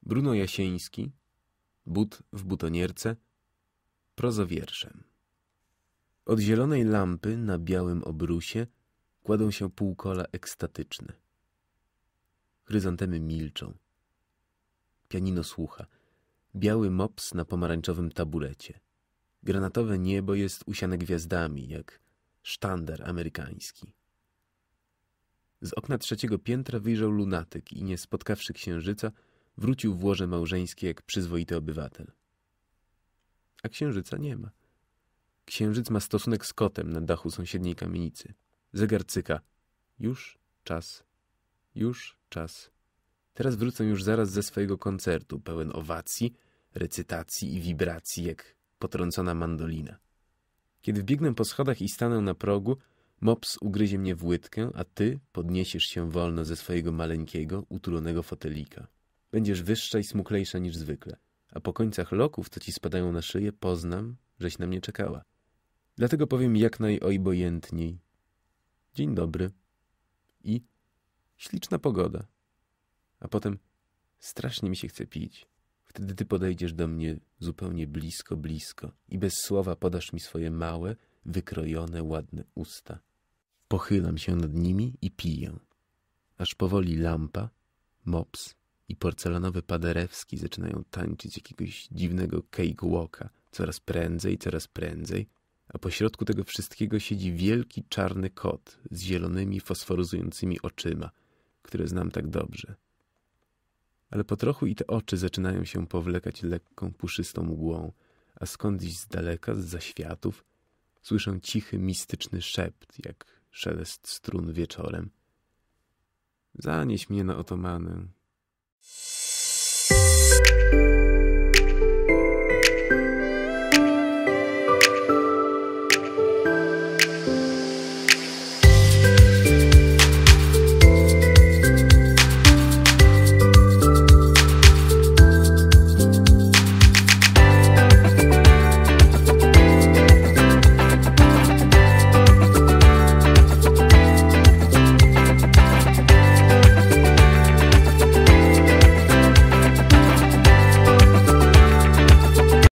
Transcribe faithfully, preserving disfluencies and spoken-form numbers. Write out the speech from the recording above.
Bruno Jasieński, But w butonierce, prozowierszem. Od zielonej lampy na białym obrusie kładą się półkola ekstatyczne. Chryzantemy milczą. Pianino słucha. Biały mops na pomarańczowym taburecie. Granatowe niebo jest usiane gwiazdami, jak sztandar amerykański. Z okna trzeciego piętra wyjrzał lunatyk i, nie spotkawszy księżyca, wrócił w łoże małżeńskie jak przyzwoity obywatel. A księżyca nie ma. Księżyc ma stosunek z kotem na dachu sąsiedniej kamienicy. Zegar cyka. Już czas. Już czas. Teraz wrócę już zaraz ze swojego koncertu, pełen owacji, recytacji i wibracji, jak potrącona mandolina. Kiedy wbiegnę po schodach i stanę na progu, mops ugryzie mnie w łydkę, a ty podniesiesz się wolno ze swojego maleńkiego, utulonego fotelika. Będziesz wyższa i smuklejsza niż zwykle, a po końcach loków, co ci spadają na szyję, poznam, żeś na mnie czekała. Dlatego powiem jak najobojętniej. Dzień dobry. I śliczna pogoda. A potem strasznie mi się chce pić. Wtedy ty podejdziesz do mnie zupełnie blisko, blisko i bez słowa podasz mi swoje małe, wykrojone, ładne usta. Pochylam się nad nimi i piję. Aż powoli lampa, mops i porcelanowy Paderewski zaczynają tańczyć jakiegoś dziwnego cakewalka. Coraz prędzej, coraz prędzej. A pośrodku tego wszystkiego siedzi wielki czarny kot z zielonymi, fosforyzującymi oczyma, które znam tak dobrze. Ale po trochu i te oczy zaczynają się powlekać lekką, puszystą mgłą, a skądś z daleka, z zaświatów, słyszę cichy, mistyczny szept, jak szelest strun wieczorem. Zanieś mnie na otomanę.